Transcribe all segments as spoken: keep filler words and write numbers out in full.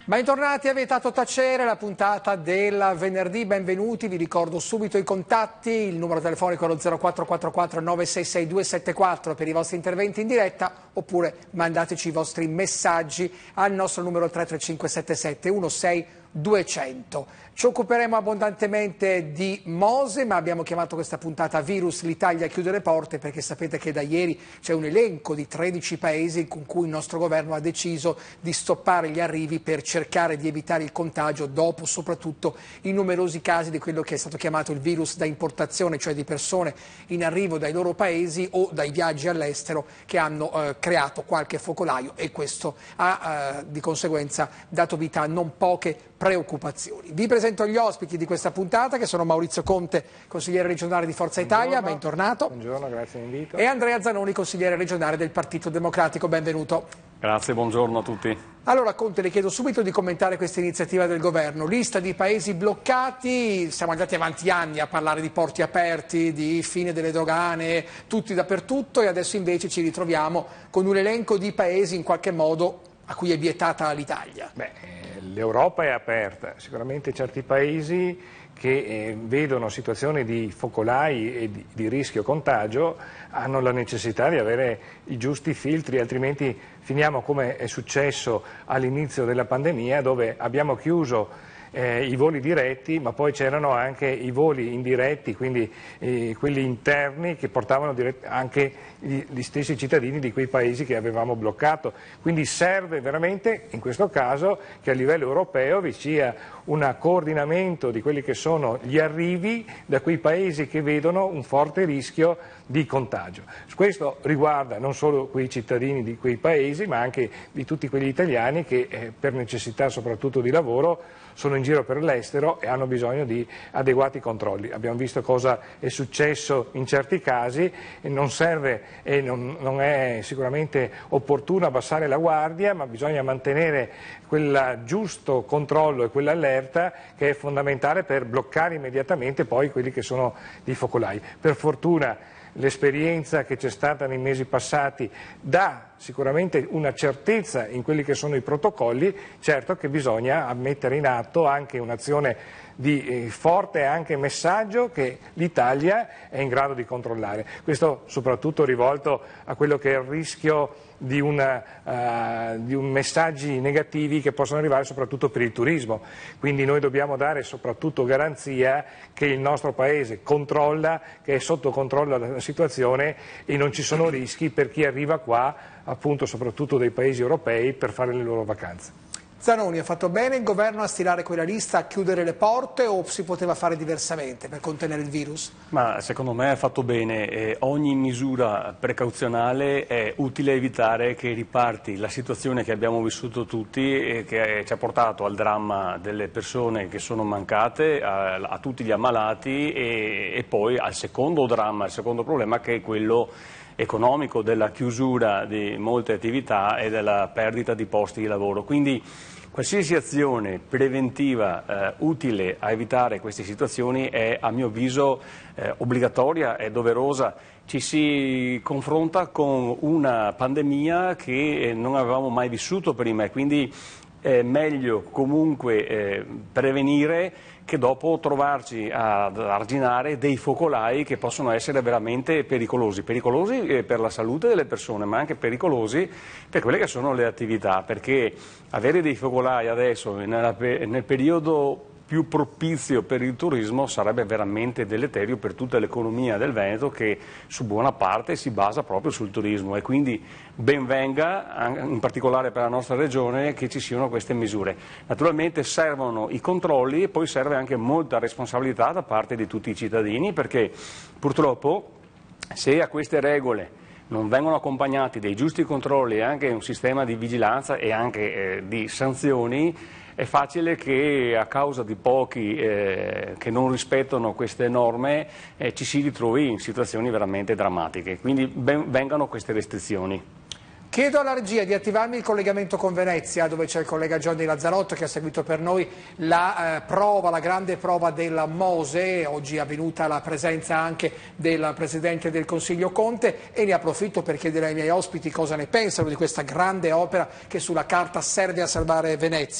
Bentornati a Vietato Tacere, la puntata del venerdì, benvenuti, vi ricordo subito i contatti, il numero telefonico è lo zero quattro quattro quattro nove sei sei due sette quattro per i vostri interventi in diretta, oppure mandateci i vostri messaggi al nostro numero tre tre cinque sette sette uno sei due zero zero. Ci occuperemo abbondantemente di Mose, ma abbiamo chiamato questa puntata Virus, l'Italia chiude le porte, perché sapete che da ieri c'è un elenco di tredici paesi con cui il nostro governo ha deciso di stoppare gli arrivi per cercare di evitare il contagio, dopo soprattutto i numerosi casi di quello che è stato chiamato il virus da importazione, cioè di persone in arrivo dai loro paesi o dai viaggi all'estero che hanno eh, creato qualche focolaio, e questo ha eh, di conseguenza dato vita a non poche preoccupazioni. Vi presento gli ospiti di questa puntata, che sono Maurizio Conte, consigliere regionale di Forza Italia, Buongiorno. bentornato. Buongiorno, grazie dell'invito. E Andrea Zanoni, consigliere regionale del Partito Democratico, benvenuto. Grazie, buongiorno a tutti. Allora Conte, le chiedo subito di commentare questa iniziativa del governo, lista di paesi bloccati, siamo andati avanti anni a parlare di porti aperti, di fine delle dogane, tutti dappertutto, e adesso invece ci ritroviamo con un elenco di paesi in qualche modo a cui è vietata l'Italia. Beh, l'Europa è aperta, sicuramente certi paesi che eh, vedono situazioni di focolai e di, di rischio contagio hanno la necessità di avere i giusti filtri, altrimenti finiamo come è successo all'inizio della pandemia, dove abbiamo chiuso Eh, i voli diretti, ma poi c'erano anche i voli indiretti, quindi eh, quelli interni che portavano anche gli, gli stessi cittadini di quei paesi che avevamo bloccato. Quindi serve veramente in questo caso che a livello europeo vi sia un coordinamento di quelli che sono gli arrivi da quei paesi che vedono un forte rischio di contagio. Questo riguarda non solo quei cittadini di quei paesi, ma anche di tutti quegli italiani che eh, per necessità soprattutto di lavoro sono in giro per l'estero e hanno bisogno di adeguati controlli. Abbiamo visto cosa è successo in certi casi e non serve e non, non è sicuramente opportuno abbassare la guardia, ma bisogna mantenere quel giusto controllo e quell'allerta che è fondamentale per bloccare immediatamente poi quelli che sono i focolai. Per fortuna l'esperienza che c'è stata nei mesi passati dà sicuramente una certezza in quelli che sono i protocolli, certo che bisogna mettere in atto anche un'azione di eh, forte anche messaggio che l'Italia è in grado di controllare. Questo soprattutto rivolto a quello che è il rischio di, una, uh, di un messaggi negativi che possono arrivare soprattutto per il turismo. Quindi noi dobbiamo dare soprattutto garanzia che il nostro Paese controlla, che è sotto controllo la situazione e non ci sono rischi per chi arriva qua, appunto soprattutto dai paesi europei, per fare le loro vacanze. Zanoni, ha fatto bene il governo a stilare quella lista, a chiudere le porte, o si poteva fare diversamente per contenere il virus? Ma secondo me ha fatto bene. Eh, ogni misura precauzionale è utile a evitare che riparti la situazione che abbiamo vissuto tutti e che ci ha portato al dramma delle persone che sono mancate, a, a tutti gli ammalati e, e poi al secondo dramma, al secondo problema, che è quello economico della chiusura di molte attività e della perdita di posti di lavoro. Quindi qualsiasi azione preventiva eh, utile a evitare queste situazioni è, a mio avviso, eh, obbligatoria e doverosa. Ci si confronta con una pandemia che non avevamo mai vissuto prima e quindi è meglio comunque eh, prevenire che dopo trovarci ad arginare dei focolai che possono essere veramente pericolosi, pericolosi per la salute delle persone, ma anche pericolosi per quelle che sono le attività, perché avere dei focolai adesso nella, nel periodo più propizio per il turismo sarebbe veramente deleterio per tutta l'economia del Veneto, che su buona parte si basa proprio sul turismo, e quindi ben venga, in particolare per la nostra regione, che ci siano queste misure. Naturalmente servono i controlli e poi serve anche molta responsabilità da parte di tutti i cittadini, perché purtroppo se a queste regole non vengono accompagnati dei giusti controlli e anche un sistema di vigilanza e anche eh, di sanzioni, è facile che a causa di pochi eh, che non rispettano queste norme eh, ci si ritrovi in situazioni veramente drammatiche. Quindi ben vengano queste restrizioni. Chiedo alla regia di attivarmi il collegamento con Venezia, dove c'è il collega Gianni Lazzarotto che ha seguito per noi la eh, prova, la grande prova della Mose. Oggi è avvenuta la presenza anche del Presidente del Consiglio Conte, e ne approfitto per chiedere ai miei ospiti cosa ne pensano di questa grande opera che sulla carta serve a salvare Venezia.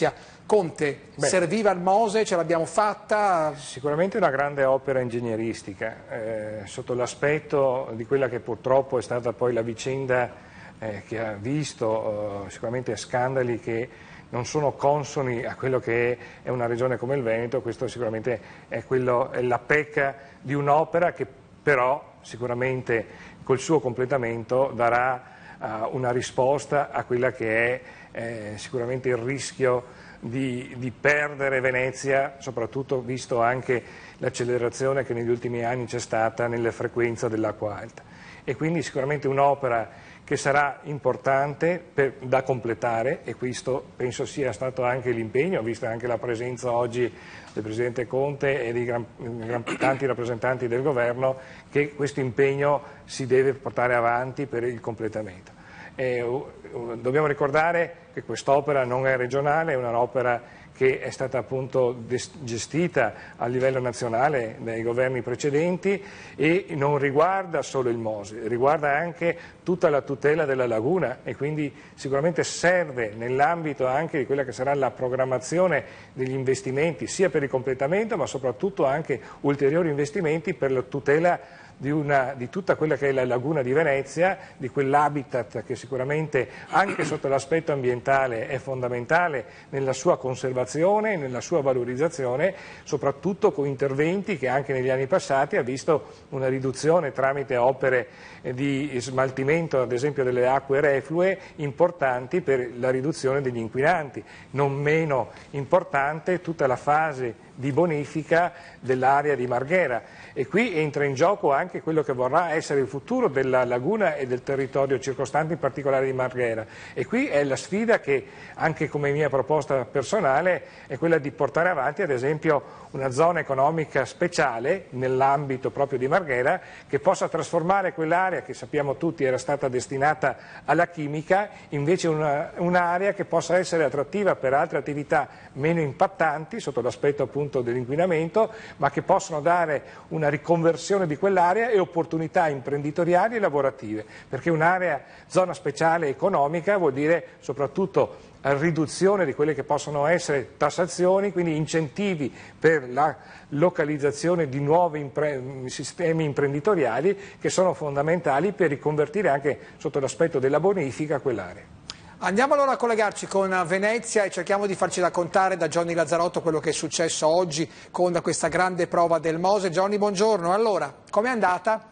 Conte, Beh, serviva il Mose, ce l'abbiamo fatta? Sicuramente una grande opera ingegneristica, eh, sotto l'aspetto di quella che purtroppo è stata poi la vicenda eh, che ha visto eh, sicuramente scandali che non sono consoni a quello che è una regione come il Veneto. Questo sicuramente è, quello, è la pecca di un'opera che però sicuramente col suo completamento darà uh, una risposta a quella che è eh, sicuramente il rischio Di, di perdere Venezia, soprattutto visto anche l'accelerazione che negli ultimi anni c'è stata nella frequenza dell'acqua alta. E quindi sicuramente un'opera che sarà importante per, da completare, e questo penso sia stato anche l'impegno, vista anche la presenza oggi del Presidente Conte e di gran, gran, tanti rappresentanti del Governo, che questo impegno si deve portare avanti per il completamento. Eh, dobbiamo ricordare che quest'opera non è regionale, è un'opera che è stata appunto gestita a livello nazionale dai governi precedenti e non riguarda solo il Mose, riguarda anche tutta la tutela della laguna, e quindi sicuramente serve nell'ambito anche di quella che sarà la programmazione degli investimenti, sia per il completamento ma soprattutto anche ulteriori investimenti per la tutela Di, una, di tutta quella che è la laguna di Venezia, di quell'habitat che sicuramente anche sotto l'aspetto ambientale è fondamentale nella sua conservazione, nella sua valorizzazione, soprattutto con interventi che anche negli anni passati ha visto una riduzione tramite opere di smaltimento ad esempio delle acque reflue importanti per la riduzione degli inquinanti. Non meno importante tutta la fase di bonifica dell'area di Marghera, e qui entra in gioco anche quello che vorrà essere il futuro della laguna e del territorio circostante, in particolare di Marghera, e qui è la sfida che anche come mia proposta personale è quella di portare avanti ad esempio una zona economica speciale nell'ambito proprio di Marghera, che possa trasformare quell'area che sappiamo tutti era stata destinata alla chimica invece una, un'area che possa essere attrattiva per altre attività meno impattanti sotto l'aspetto appunto dell'inquinamento, ma che possono dare una riconversione di quell'area e opportunità imprenditoriali e lavorative, perché un'area zona speciale economica vuol dire soprattutto riduzione di quelle che possono essere tassazioni, quindi incentivi per la localizzazione di nuovi impre- sistemi imprenditoriali che sono fondamentali per riconvertire anche sotto l'aspetto della bonifica quell'area. Andiamo allora a collegarci con Venezia e cerchiamo di farci raccontare da Johnny Lazzarotto quello che è successo oggi con questa grande prova del Mose. Johnny, buongiorno. Allora, com'è andata?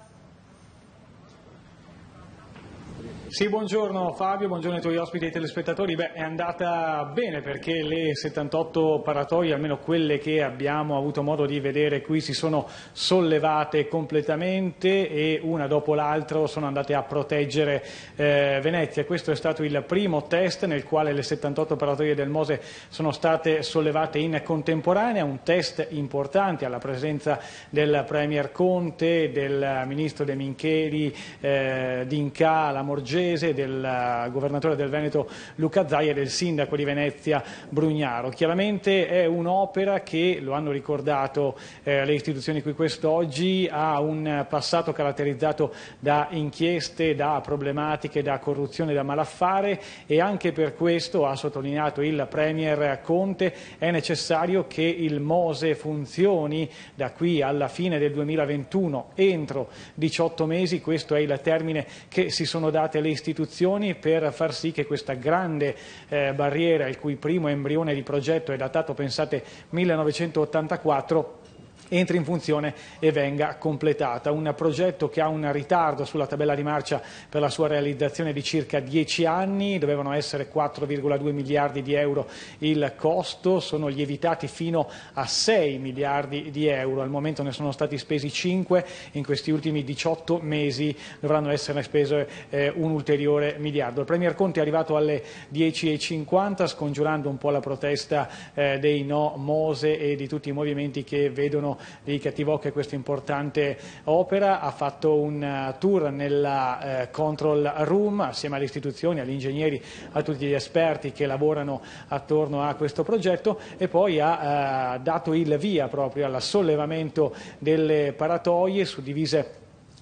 Sì, buongiorno Fabio, buongiorno ai tuoi ospiti e ai telespettatori. Beh, è andata bene perché le settantotto paratoie, almeno quelle che abbiamo avuto modo di vedere qui, si sono sollevate completamente e una dopo l'altra sono andate a proteggere eh, Venezia. Questo è stato il primo test nel quale le settantotto paratoie del Mose sono state sollevate in contemporanea, un test importante alla presenza del Premier Conte, del Ministro De Mincheri, eh, D'Inca, Lamorgese, del governatore del Veneto Luca Zaia e del sindaco di Venezia Brugnaro. Chiaramente è un'opera che, lo hanno ricordato eh, le istituzioni qui quest'oggi, ha un passato caratterizzato da inchieste, da problematiche, da corruzione, da malaffare, e anche per questo, ha sottolineato il Premier Conte, è necessario che il Mose funzioni da qui alla fine del duemilaventuno, entro diciotto mesi. Questo è il termine che si sono date le istituzioni per far sì che questa grande eh, barriera, il cui primo embrione di progetto è datato, pensate, millenovecentottantaquattro, entri in funzione e venga completata. Un progetto che ha un ritardo sulla tabella di marcia per la sua realizzazione di circa dieci anni, dovevano essere quattro virgola due miliardi di euro il costo, sono lievitati fino a sei miliardi di euro, al momento ne sono stati spesi cinque, in questi ultimi diciotto mesi dovranno essere spese eh, un ulteriore miliardo. Il Premier Conte è arrivato alle dieci e cinquanta scongiurando un po' la protesta eh, dei no Mose e di tutti i movimenti che vedono di cattivocchio questa importante opera. Ha fatto un tour nella eh, control room assieme alle istituzioni, agli ingegneri, a tutti gli esperti che lavorano attorno a questo progetto, e poi ha eh, dato il via proprio al sollevamento delle paratoie suddivise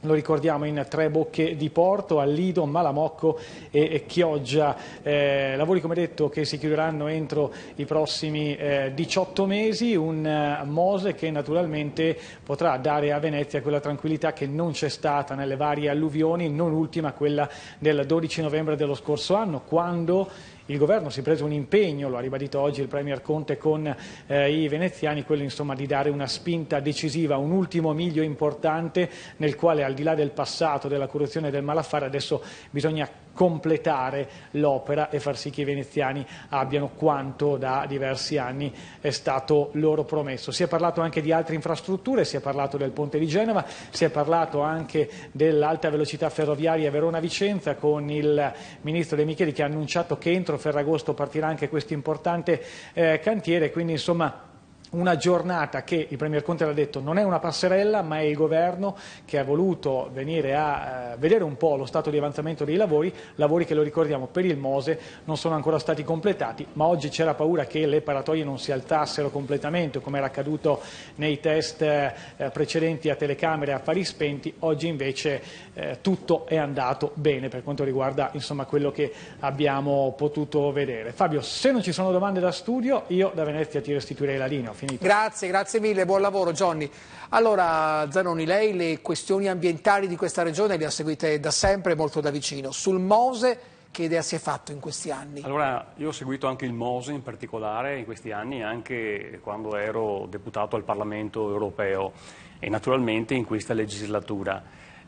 lo ricordiamo, in Tre Bocche di Porto, a Lido, Malamocco e Chioggia. Eh, lavori, come detto, che si chiuderanno entro i prossimi eh, diciotto mesi, un uh, Mose che naturalmente potrà dare a Venezia quella tranquillità che non c'è stata nelle varie alluvioni, non ultima quella del dodici novembre dello scorso anno, quando il governo si è preso un impegno, lo ha ribadito oggi il Premier Conte con eh, i veneziani, quello insomma di dare una spinta decisiva, un ultimo miglio importante nel quale, al di là del passato, della corruzione e del malaffare, adesso bisogna completare l'opera e far sì che i veneziani abbiano quanto da diversi anni è stato loro promesso. Si è parlato anche di altre infrastrutture, si è parlato del ponte di Genova, si è parlato anche dell'alta velocità ferroviaria Verona-Vicenza, con il ministro De Micheli che ha annunciato che entro Ferragosto partirà anche questo importante eh, cantiere, quindi insomma una giornata che, il Premier Conte l'ha detto, non è una passerella, ma è il governo che ha voluto venire a eh, vedere un po' lo stato di avanzamento dei lavori, lavori che, lo ricordiamo, per il Mose non sono ancora stati completati, ma oggi c'era paura che le paratoie non si alzassero completamente, come era accaduto nei test eh, precedenti a telecamere e affari spenti. Oggi invece eh, tutto è andato bene per quanto riguarda insomma quello che abbiamo potuto vedere. Fabio, se non ci sono domande da studio, io da Venezia ti restituirei la linea. Grazie, grazie mille, buon lavoro Johnny. Allora Zanoni, lei le questioni ambientali di questa regione le ha seguite da sempre, molto da vicino. Sul Mose che idea si è fatto in questi anni? Allora, io ho seguito anche il Mose in particolare in questi anni, anche quando ero deputato al Parlamento europeo e naturalmente in questa legislatura.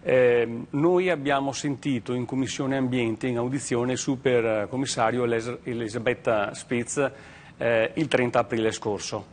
Eh, noi abbiamo sentito in Commissione Ambiente, in audizione, il super commissario Elisabetta Spitz eh, il trenta aprile scorso.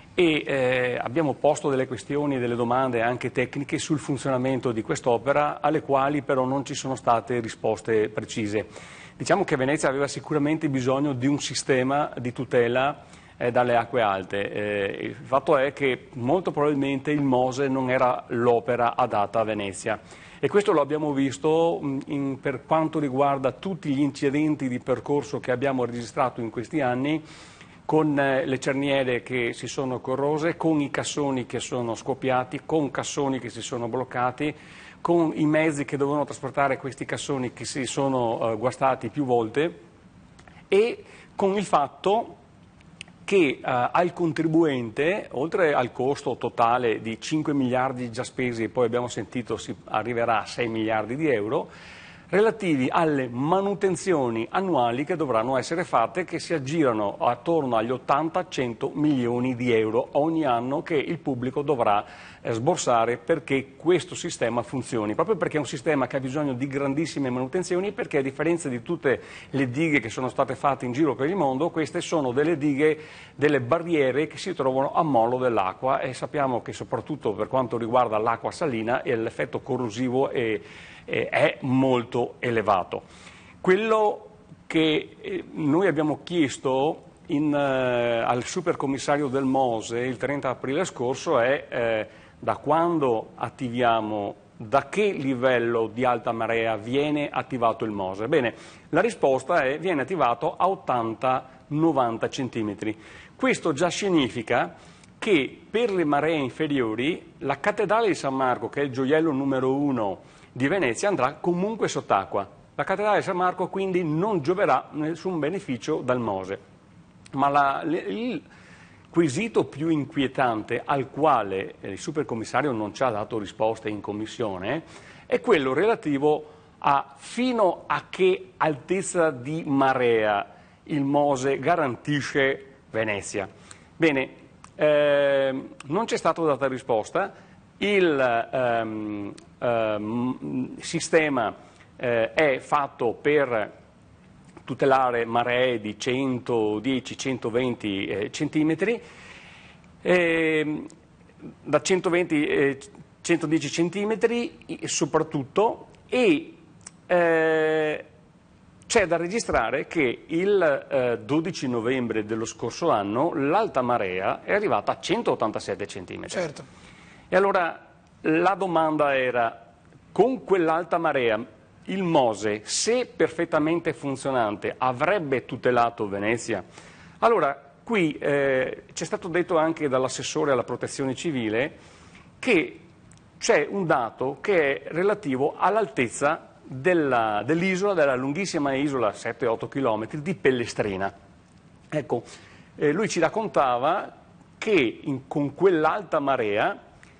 E eh, abbiamo posto delle questioni e delle domande anche tecniche sul funzionamento di quest'opera, alle quali però non ci sono state risposte precise. Diciamo che Venezia aveva sicuramente bisogno di un sistema di tutela eh, dalle acque alte. Eh, il fatto è che molto probabilmente il Mose non era l'opera adatta a Venezia. E questo lo abbiamo visto mh, in, per quanto riguarda tutti gli incidenti di percorso che abbiamo registrato in questi anni, con le cerniere che si sono corrose, con i cassoni che sono scoppiati, con cassoni che si sono bloccati, con i mezzi che dovevano trasportare questi cassoni che si sono uh, guastati più volte, e con il fatto che uh, al contribuente, oltre al costo totale di cinque miliardi già spesi, e poi abbiamo sentito si arriverà a sei miliardi di euro, relativi alle manutenzioni annuali che dovranno essere fatte, che si aggirano attorno agli ottanta cento milioni di euro ogni anno che il pubblico dovrà eh, sborsare perché questo sistema funzioni, proprio perché è un sistema che ha bisogno di grandissime manutenzioni, perché a differenza di tutte le dighe che sono state fatte in giro per il mondo, queste sono delle dighe, delle barriere che si trovano a mollo dell'acqua, e sappiamo che soprattutto per quanto riguarda l'acqua salina l'effetto corrosivo è è molto elevato. Quello che noi abbiamo chiesto in, eh, al supercommissario del Mose il trenta aprile scorso è eh, da quando attiviamo, da che livello di alta marea viene attivato il Mose? Bene, la risposta è viene attivato a ottanta novanta centimetri. Questo già significa che per le maree inferiori la cattedrale di San Marco, che è il gioiello numero uno di Venezia, andrà comunque sott'acqua. La cattedrale di San Marco quindi non gioverà nessun beneficio dal Mose. Ma la, il quesito più inquietante, al quale il supercommissario non ci ha dato risposte in commissione, è quello relativo a fino a che altezza di marea il Mose garantisce Venezia. Bene, eh, non c'è stata data risposta. Il ehm, ehm, sistema eh, è fatto per tutelare maree di centodieci centoventi eh, centimetri, eh, da centoventi a centodieci centimetri soprattutto, e eh, c'è da registrare che il eh, dodici novembre dello scorso anno l'alta marea è arrivata a centottantasette centimetri. Certo. E allora la domanda era, con quell'alta marea il Mose, se perfettamente funzionante, avrebbe tutelato Venezia? Allora, qui eh, c'è stato detto anche dall'assessore alla protezione civile che c'è un dato che è relativo all'altezza della, dell'isola, della lunghissima isola, sette otto chilometri, di Pellestrina. Ecco, eh, lui ci raccontava che in, con quell'alta marea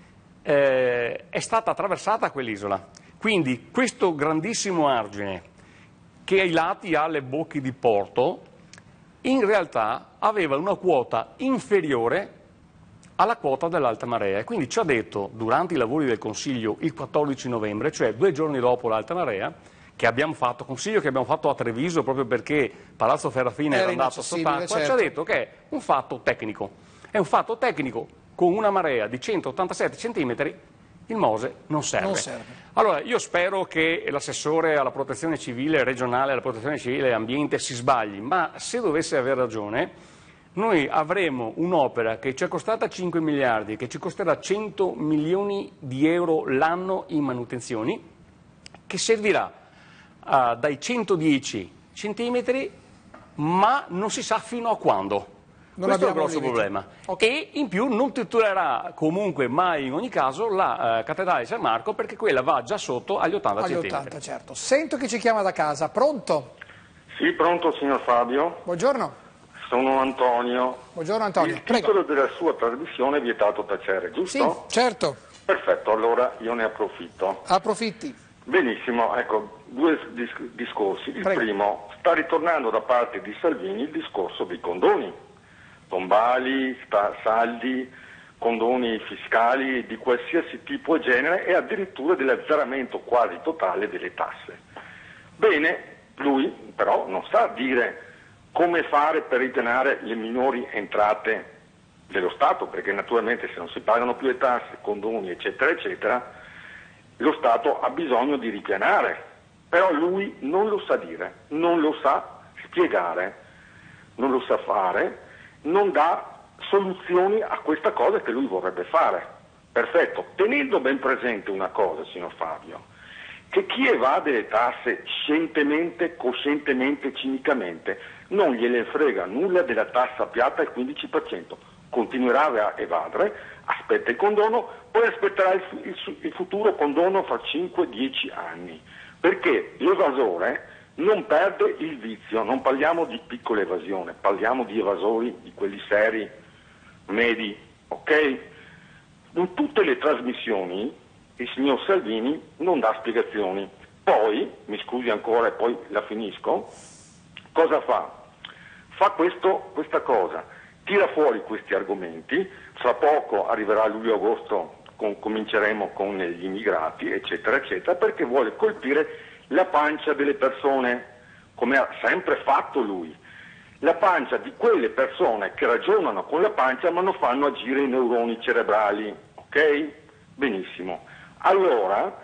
eh, è stata attraversata quell'isola. Quindi questo grandissimo argine che ai lati ha le bocche di porto, in realtà aveva una quota inferiore alla quota dell'alta marea. E quindi ci ha detto, durante i lavori del Consiglio il quattordici novembre, cioè due giorni dopo l'alta marea, che abbiamo fatto, Consiglio che abbiamo fatto a Treviso proprio perché Palazzo Ferrafina era, era andato sott'acqua, certo. Ci ha detto che è un fatto tecnico. È un fatto tecnico, con una marea di centottantasette centimetri, il Mose non serve. Non serve. Allora, io spero che l'assessore alla protezione civile regionale, alla protezione civile e ambiente si sbagli, ma se dovesse aver ragione, noi avremo un'opera che ci è costata cinque miliardi, che ci costerà cento milioni di euro l'anno in manutenzioni, che servirà uh, dai centodieci centimetri, ma non si sa fino a quando. Non Questo è il grosso limiti. problema. Okay. E in più non titolerà comunque mai in ogni caso la uh, cattedrale di San Marco, perché quella va già sotto agli ottanta agli centimetri. ottanta, certo. Sento che ci chiama da casa. Pronto? Sì, pronto signor Fabio. Buongiorno. Sono Antonio. Buongiorno Antonio. Il Prego. titolo della sua trasmissione è vietato tacere, giusto? Sì, certo. Perfetto, allora io ne approfitto. Approfitti. Benissimo, ecco, due dis discorsi. Il Prego. primo, sta ritornando da parte di Salvini il discorso dei condoni. Tombali, saldi, condoni fiscali di qualsiasi tipo e genere e addirittura dell'azzeramento quasi totale delle tasse. Bene, lui però non sa dire come fare per ripianare le minori entrate dello Stato, perché naturalmente se non si pagano più le tasse, condoni eccetera eccetera, lo Stato ha bisogno di ripianare, però lui non lo sa dire, non lo sa spiegare, non lo sa fare, non dà soluzioni a questa cosa che lui vorrebbe fare. Perfetto, tenendo ben presente una cosa, signor Fabio, che chi evade le tasse scientemente, coscientemente, cinicamente, non gliene frega nulla della tassa piatta al quindici per cento, continuerà a evadere, aspetta il condono, poi aspetterà il, il, il futuro condono fra cinque dieci anni, perché l'evasore non perde il vizio, non parliamo di piccola evasione, parliamo di evasori, di quelli seri, medi, ok? In tutte le trasmissioni il signor Salvini non dà spiegazioni. Poi, mi scusi ancora e poi la finisco, cosa fa? Fa questo, questa cosa, tira fuori questi argomenti, fra poco arriverà luglio-agosto, con, cominceremo con gli immigrati, eccetera, eccetera, perché vuole colpire la pancia delle persone, come ha sempre fatto lui, la pancia di quelle persone che ragionano con la pancia ma non fanno agire i neuroni cerebrali, ok? Benissimo. Allora,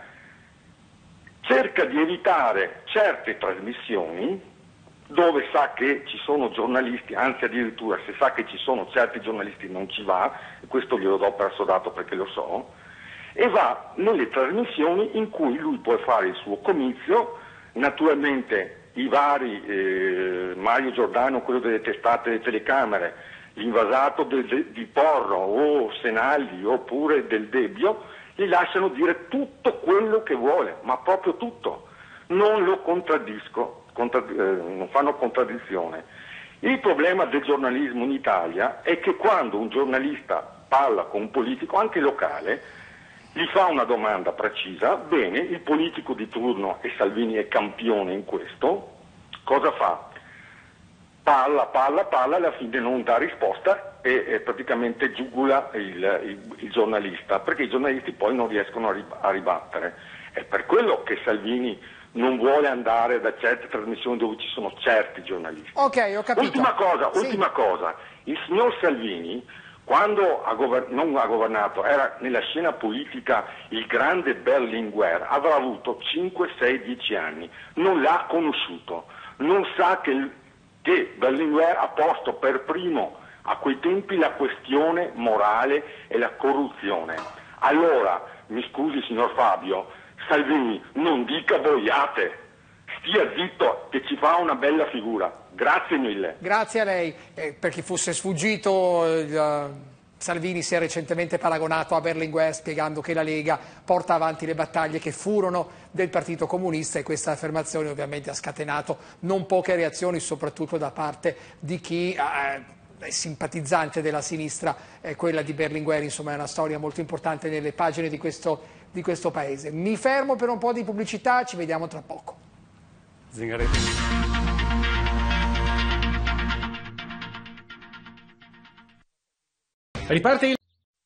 cerca di evitare certe trasmissioni dove sa che ci sono giornalisti, anzi addirittura se sa che ci sono certi giornalisti non ci va, e questo glielo do per assodato perché lo so, e va nelle trasmissioni in cui lui può fare il suo comizio, naturalmente i vari, eh, Mario Giordano, quello delle testate delle telecamere, l'invasato del, de, di Porro o Senaldi oppure del Debbio, gli lasciano dire tutto quello che vuole, ma proprio tutto, non lo contraddisco, contra, eh, non fanno contraddizione. Il problema del giornalismo in Italia è che quando un giornalista parla con un politico, anche locale, gli fa una domanda precisa, bene, il politico di turno, e Salvini è campione in questo, cosa fa? Parla, parla, parla, alla fine non dà risposta e, e praticamente giugula il, il, il giornalista, perché i giornalisti poi non riescono a, rib a ribattere. È per quello che Salvini non vuole andare da certe trasmissioni dove ci sono certi giornalisti. Ok, ho capito. Ultima cosa, sì. ultima cosa, il signor Salvini, quando ha non ha governato, era nella scena politica il grande Berlinguer, avrà avuto cinque, sei, dieci anni, non l'ha conosciuto, non sa che, che Berlinguer ha posto per primo a quei tempi la questione morale e la corruzione. Allora, mi scusi signor Fabio, Salvini non dica boiate, stia zitto che ci fa una bella figura. Grazie mille. Grazie a lei. Eh, per chi fosse sfuggito il Salvini si è recentemente paragonato a Berlinguer spiegando che la Lega porta avanti le battaglie che furono del Partito Comunista, e questa affermazione ovviamente ha scatenato non poche reazioni, soprattutto da parte di chi eh, è simpatizzante della sinistra, eh, quella di Berlinguer. Insomma, è una storia molto importante nelle pagine di questo, di questo paese. Mi fermo per un po' di pubblicità, ci vediamo tra poco. Zingaretti. Riparte il...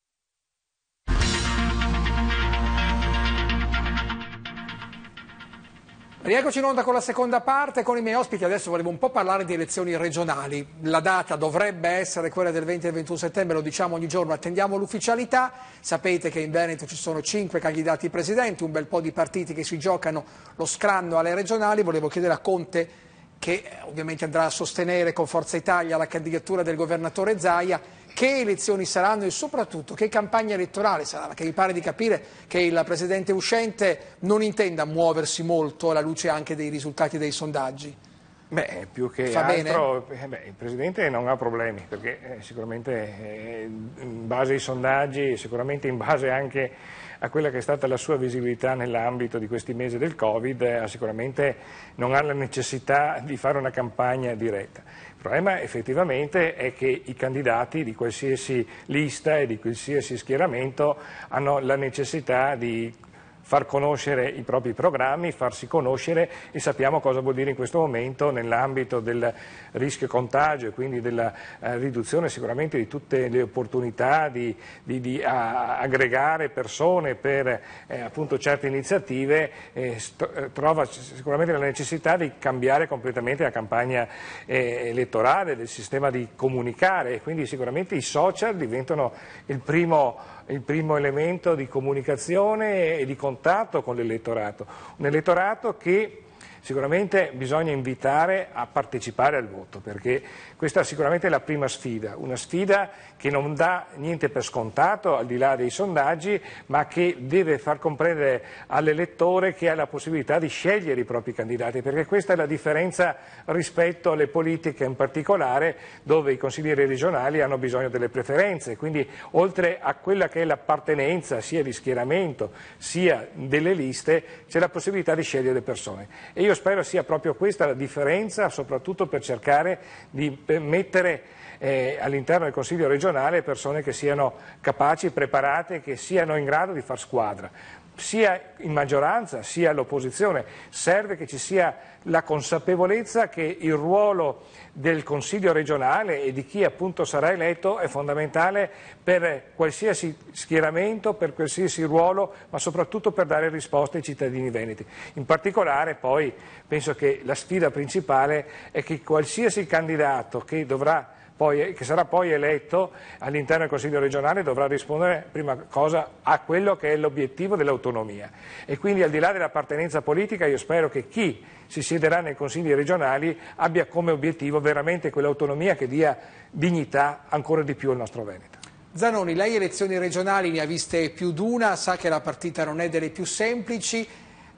Rieccoci in onda con la seconda parte con i miei ospiti. Adesso volevo un po' parlare di elezioni regionali. La data dovrebbe essere quella del venti e ventuno settembre, lo diciamo ogni giorno, attendiamo l'ufficialità. Sapete che in Veneto ci sono cinque candidati presidenti, un bel po' di partiti che si giocano lo scranno alle regionali. Volevo chiedere a Conte, che ovviamente andrà a sostenere con Forza Italia la candidatura del governatore Zaia, che elezioni saranno e soprattutto che campagna elettorale sarà, perché mi pare di capire che il presidente uscente non intenda muoversi molto alla luce anche dei risultati dei sondaggi. Beh, più che Fa altro, eh, beh, il Presidente non ha problemi, perché eh, sicuramente eh, in base ai sondaggi, sicuramente in base anche a quella che è stata la sua visibilità nell'ambito di questi mesi del Covid, eh, sicuramente non ha la necessità di fare una campagna diretta. Il problema effettivamente è che i candidati di qualsiasi lista e di qualsiasi schieramento hanno la necessità di far conoscere i propri programmi, farsi conoscere, e sappiamo cosa vuol dire in questo momento nell'ambito del rischio contagio e quindi della eh, riduzione sicuramente di tutte le opportunità di, di, di a, aggregare persone per eh, appunto certe iniziative. Eh, st- eh, trova sicuramente la necessità di cambiare completamente la campagna eh, elettorale, del sistema di comunicare, e quindi sicuramente i social diventano il primo, il primo elemento di comunicazione e di contatto con l'elettorato, un elettorato che sicuramente bisogna invitare a partecipare al voto, perché questa sicuramente è la prima sfida, una sfida che non dà niente per scontato al di là dei sondaggi, ma che deve far comprendere all'elettore che ha la possibilità di scegliere i propri candidati, perché questa è la differenza rispetto alle politiche in particolare, dove i consiglieri regionali hanno bisogno delle preferenze, quindi oltre a quella che è l'appartenenza sia di schieramento sia delle liste c'è la possibilità di scegliere le persone, e io spero sia proprio questa la differenza, soprattutto per cercare di mettere eh, all'interno del Consiglio regionale persone che siano capaci, preparate, che siano in grado di far squadra, sia in maggioranza sia all'opposizione. Serve che ci sia la consapevolezza che il ruolo del Consiglio regionale e di chi appunto sarà eletto è fondamentale per qualsiasi schieramento, per qualsiasi ruolo, ma soprattutto per dare risposte ai cittadini veneti. In particolare poi penso che la sfida principale è che qualsiasi candidato che dovrà Poi, che sarà poi eletto all'interno del Consiglio regionale dovrà rispondere prima cosa a quello che è l'obiettivo dell'autonomia, e quindi al di là dell'appartenenza politica io spero che chi si siederà nei consigli regionali abbia come obiettivo veramente quell'autonomia che dia dignità ancora di più al nostro Veneto. Zanoni, lei elezioni regionali ne ha viste più d'una, sa che la partita non è delle più semplici.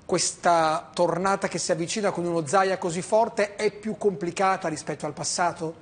Questa tornata che si avvicina con uno Zaia così forte è più complicata rispetto al passato?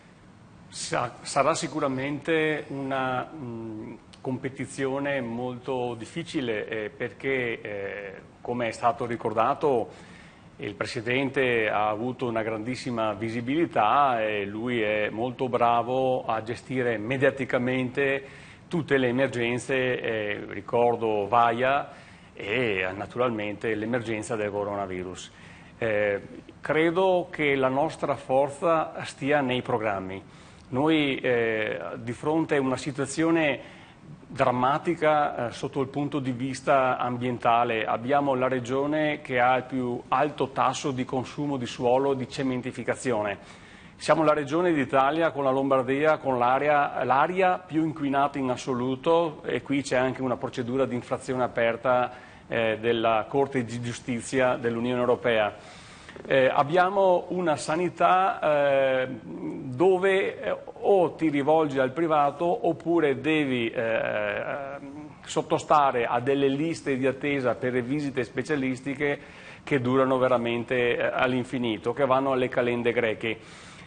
Sarà sicuramente una mh, competizione molto difficile eh, perché, eh, come è stato ricordato, il Presidente ha avuto una grandissima visibilità e lui è molto bravo a gestire mediaticamente tutte le emergenze, eh, ricordo Vaia e naturalmente l'emergenza del coronavirus. Eh, credo che la nostra forza stia nei programmi. Noi eh, di fronte a una situazione drammatica eh, sotto il punto di vista ambientale abbiamo la regione che ha il più alto tasso di consumo di suolo, di cementificazione. Siamo la regione d'Italia con la Lombardia con l'aria, l'aria più inquinata in assoluto, e qui c'è anche una procedura di infrazione aperta eh, della Corte di Giustizia dell'Unione Europea. Eh, abbiamo una sanità eh, dove eh, o ti rivolgi al privato oppure devi eh, sottostare a delle liste di attesa per le visite specialistiche che durano veramente eh, all'infinito, che vanno alle calende greche.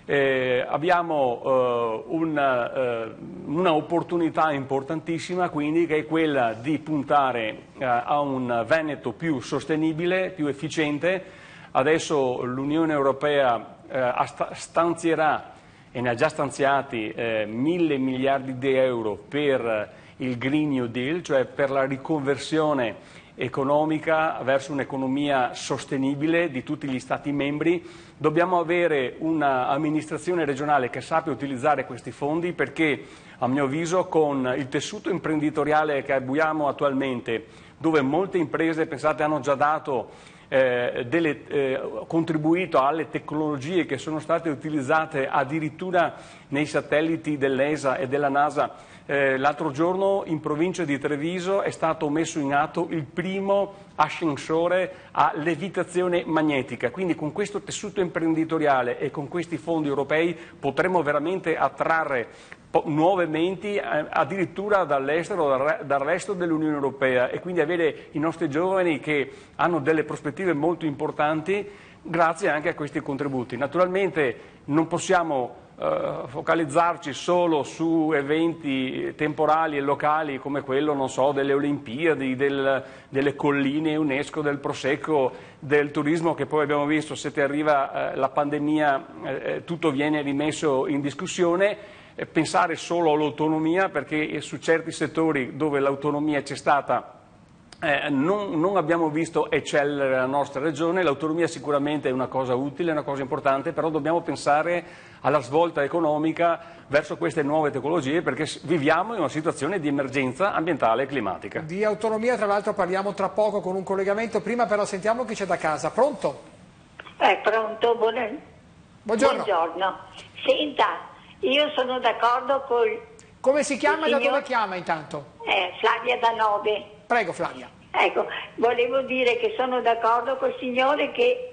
Eh, abbiamo eh, una, eh, una opportunità importantissima, quindi, che è quella di puntare eh, a un Veneto più sostenibile, più efficiente. Adesso l'Unione Europea eh, stanzierà, e ne ha già stanziati, eh, mille miliardi di euro per il Green New Deal, cioè per la riconversione economica verso un'economia sostenibile di tutti gli Stati membri. Dobbiamo avere un'amministrazione regionale che sappia utilizzare questi fondi, perché a mio avviso con il tessuto imprenditoriale che abbiamo attualmente, dove molte imprese, pensate, hanno già dato eh, delle, eh, contribuito alle tecnologie che sono state utilizzate addirittura nei satelliti dell'E S A e della NASA. Eh, l'altro giorno in provincia di Treviso è stato messo in atto il primo ascensore a levitazione magnetica, quindi con questo tessuto imprenditoriale e con questi fondi europei potremo veramente attrarre nuove menti, eh, addirittura dall'estero, dal, dal resto dell'Unione Europea, e quindi avere i nostri giovani che hanno delle prospettive molto importanti grazie anche a questi contributi. Naturalmente non possiamo Uh, focalizzarci solo su eventi temporali e locali come quello, non so, delle Olimpiadi, del, delle colline UNESCO, del Prosecco, del turismo, che poi abbiamo visto, se ti arriva uh, la pandemia uh, tutto viene rimesso in discussione. Eh, pensare solo all'autonomia, perché su certi settori dove l'autonomia c'è stata Eh, non, non abbiamo visto eccellere la nostra regione. L'autonomia sicuramente è una cosa utile, è una cosa importante, però dobbiamo pensare alla svolta economica verso queste nuove tecnologie, perché viviamo in una situazione di emergenza ambientale e climatica. Di autonomia tra l'altro parliamo tra poco con un collegamento, prima però sentiamo chi c'è da casa. Pronto? Eh, pronto, buone... Buongiorno. Buongiorno. Senta, io sono d'accordo col... Come si chiama e signor... da dove chiama intanto? Eh, Flavia da Nove. Prego Flavia. Ecco, volevo dire che sono d'accordo col signore che,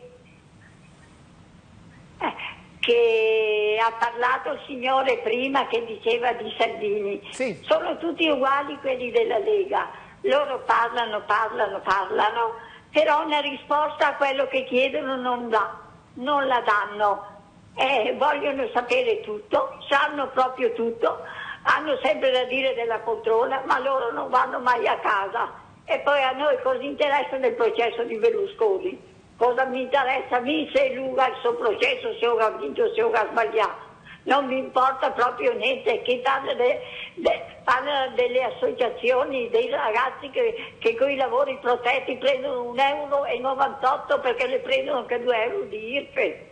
eh, che ha parlato il signore prima, che diceva di Salvini. Sì. Sono tutti uguali quelli della Lega. Loro parlano, parlano, parlano, però una risposta a quello che chiedono non, dà, non la danno. Eh, vogliono sapere tutto, sanno proprio tutto, hanno sempre da dire della poltrona, ma loro non vanno mai a casa. E poi a noi cosa interessa del processo di Berlusconi? Cosa mi interessa a me se lui ha il suo processo, se ora ha vinto, se ora ha sbagliato? Non mi importa proprio niente. Che parla de, de, parla delle associazioni, dei ragazzi che, che con i lavori protetti prendono un euro e novantotto perché le prendono anche due euro di I R P E.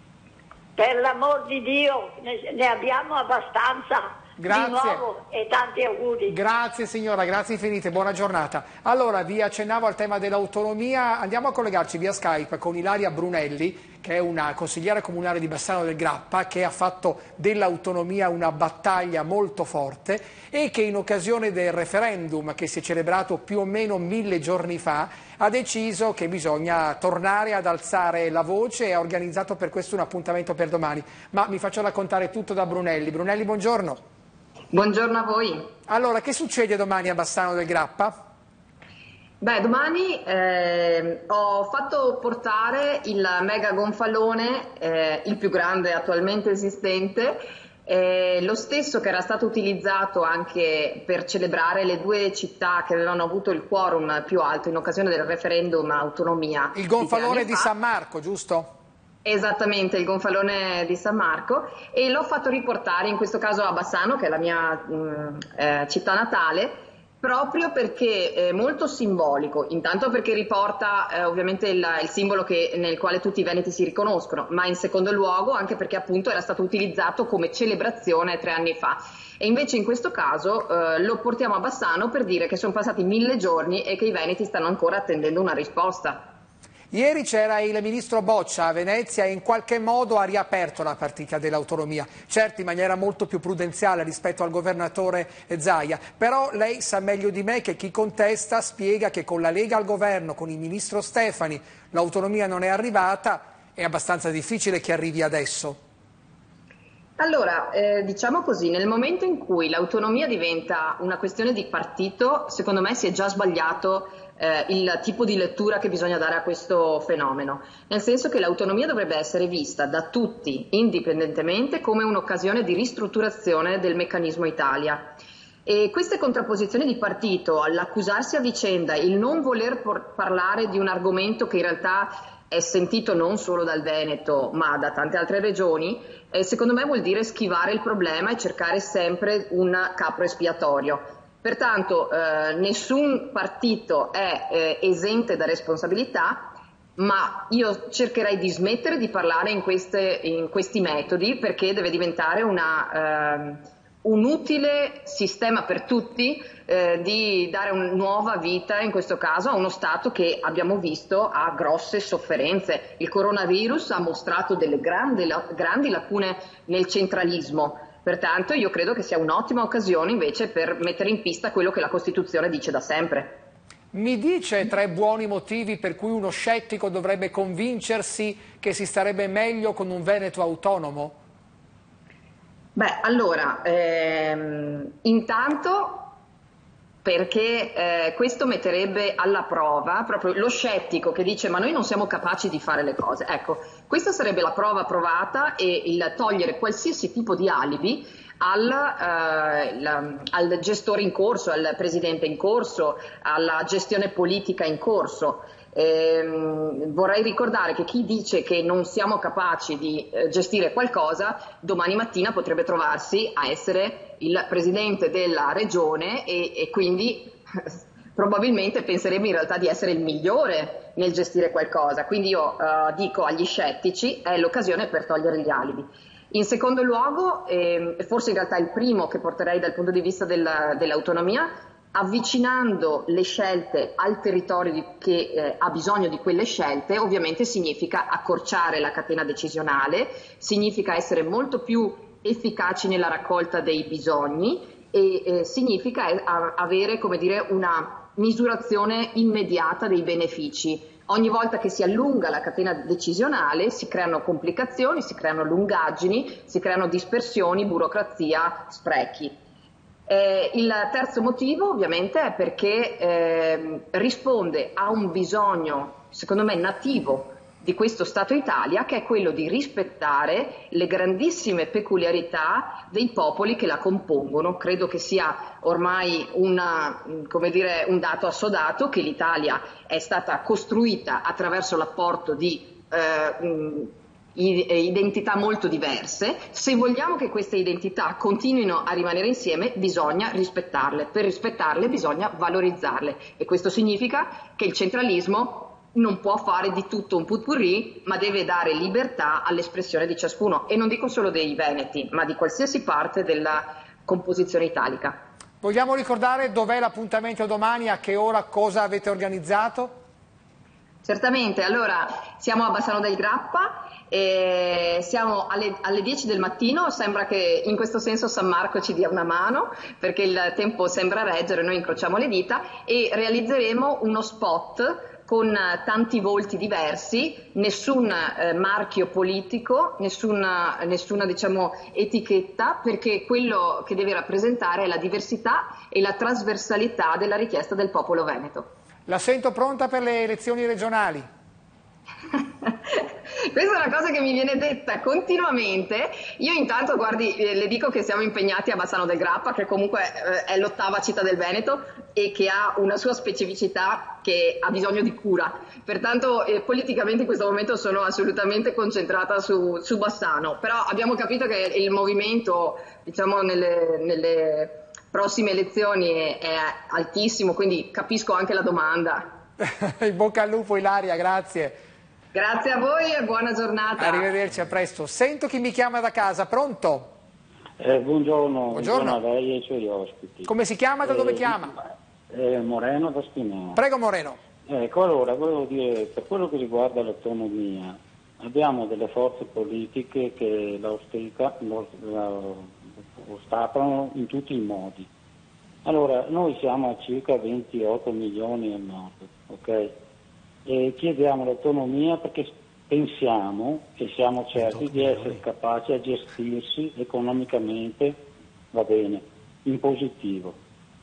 Per l'amor di Dio, ne, ne abbiamo abbastanza. Grazie. Di nuovo e tanti auguri. Grazie signora, grazie infinite, buona giornata. Allora, vi accennavo al tema dell'autonomia, andiamo a collegarci via Skype con Ilaria Brunelli, che è una consigliera comunale di Bassano del Grappa, che ha fatto dell'autonomia una battaglia molto forte e che in occasione del referendum che si è celebrato più o meno mille giorni fa ha deciso che bisogna tornare ad alzare la voce e ha organizzato per questo un appuntamento per domani. Ma mi faccio raccontare tutto da Brunelli. Brunelli, buongiorno. Buongiorno a voi. Allora, che succede domani a Bassano del Grappa? Beh, domani eh, ho fatto portare il mega gonfalone, eh, il più grande attualmente esistente, eh, lo stesso che era stato utilizzato anche per celebrare le due città che avevano avuto il quorum più alto in occasione del referendum autonomia. Il gonfalone di San Marco, giusto? Esattamente, il gonfalone di San Marco, e l'ho fatto riportare in questo caso a Bassano, che è la mia mh, eh, città natale, proprio perché è molto simbolico, intanto perché riporta eh, ovviamente il, il simbolo che, nel quale tutti i veneti si riconoscono, ma in secondo luogo anche perché appunto era stato utilizzato come celebrazione tre anni fa. E invece in questo caso eh, lo portiamo a Bassano per dire che sono passati mille giorni e che i veneti stanno ancora attendendo una risposta. Ieri c'era il ministro Boccia a Venezia e in qualche modo ha riaperto la partita dell'autonomia, certo in maniera molto più prudenziale rispetto al governatore Zaia, però lei sa meglio di me che chi contesta spiega che con la Lega al governo, con il ministro Stefani, l'autonomia non è arrivata, è abbastanza difficile che arrivi adesso. Allora, eh, diciamo così, nel momento in cui l'autonomia diventa una questione di partito, secondo me si è già sbagliato eh, il tipo di lettura che bisogna dare a questo fenomeno, nel senso che l'autonomia dovrebbe essere vista da tutti indipendentemente come un'occasione di ristrutturazione del meccanismo Italia. E queste contrapposizioni di partito, all'accusarsi a vicenda, il non voler parlare di un argomento che in realtà è sentito non solo dal Veneto ma da tante altre regioni, eh, secondo me vuol dire schivare il problema e cercare sempre un capro espiatorio. Pertanto eh, nessun partito è eh, esente da responsabilità, ma io cercherei di smettere di parlare in, queste, in questi metodi, perché deve diventare una... Eh, un utile sistema per tutti eh, di dare una nuova vita, in questo caso, a uno Stato che abbiamo visto ha grosse sofferenze. Il coronavirus ha mostrato delle grandi, grandi lacune nel centralismo, pertanto io credo che sia un'ottima occasione invece per mettere in pista quello che la Costituzione dice da sempre. Mi dice tre buoni motivi per cui uno scettico dovrebbe convincersi che si starebbe meglio con un Veneto autonomo? Beh, allora, ehm, intanto perché eh, questo metterebbe alla prova proprio lo scettico che dice ma noi non siamo capaci di fare le cose. Ecco, questa sarebbe la prova provata e il togliere qualsiasi tipo di alibi al, eh, la, al gestore in corso, al presidente in corso, alla gestione politica in corso. Eh, vorrei ricordare che chi dice che non siamo capaci di eh, gestire qualcosa domani mattina potrebbe trovarsi a essere il presidente della regione e, e quindi probabilmente penserebbe in realtà di essere il migliore nel gestire qualcosa. Quindi io eh, dico agli scettici è l'occasione per togliere gli alibi. In secondo luogo, eh, forse in realtà il primo che porterei dal punto di vista della, dell'autonomia, avvicinando le scelte al territorio di, che eh, ha bisogno di quelle scelte, ovviamente significa accorciare la catena decisionale, significa essere molto più efficaci nella raccolta dei bisogni e eh, significa eh, avere, come dire, una misurazione immediata dei benefici. Ogni volta che si allunga la catena decisionale si creano complicazioni, si creano lungaggini, si creano dispersioni, burocrazia, sprechi. Eh, il terzo motivo ovviamente è perché eh, risponde a un bisogno, secondo me, nativo di questo Stato Italia, che è quello di rispettare le grandissime peculiarità dei popoli che la compongono. Credo che sia ormai una, come dire, un dato assodato che l'Italia è stata costruita attraverso l'apporto di eh, identità molto diverse. Se vogliamo che queste identità continuino a rimanere insieme bisogna rispettarle, per rispettarle bisogna valorizzarle e questo significa che il centralismo non può fare di tutto un potpourri, ma deve dare libertà all'espressione di ciascuno, e non dico solo dei veneti, ma di qualsiasi parte della composizione italica. Vogliamo ricordare dov'è l'appuntamento domani, a che ora, cosa avete organizzato? Certamente, allora siamo a Bassano del Grappa, e siamo alle, alle dieci del mattino, sembra che in questo senso San Marco ci dia una mano perché il tempo sembra reggere, noi incrociamo le dita e realizzeremo uno spot con tanti volti diversi, nessun eh, marchio politico, nessuna, nessuna diciamo, etichetta, perché quello che deve rappresentare è la diversità e la trasversalità della richiesta del popolo veneto. La sento pronta per le elezioni regionali? Questa è una cosa che mi viene detta continuamente. Io intanto, guardi, eh, le dico che siamo impegnati a Bassano del Grappa, che comunque eh, è l'ottava città del Veneto e che ha una sua specificità che ha bisogno di cura. Pertanto eh, politicamente in questo momento sono assolutamente concentrata su, su Bassano, però abbiamo capito che il movimento, diciamo, nelle, nelle prossime elezioni è, è altissimo, quindi capisco anche la domanda. In bocca al lupo Ilaria, grazie. Grazie a voi e buona giornata. Arrivederci, a presto. Sento chi mi chiama da casa, pronto? Eh, buongiorno, buongiorno, buongiorno a lei e ai suoi ospiti. Come si chiama, da dove eh, chiama? Eh, Moreno da Spinello. Prego Moreno. Ecco, allora, volevo dire, per quello che riguarda l'autonomia, abbiamo delle forze politiche che la, ostica, lo, la ostacolano in tutti i modi. Allora, noi siamo a circa ventotto milioni al nord, ok? E chiediamo l'autonomia perché pensiamo e siamo certi di essere capaci a gestirsi economicamente, va bene, in positivo.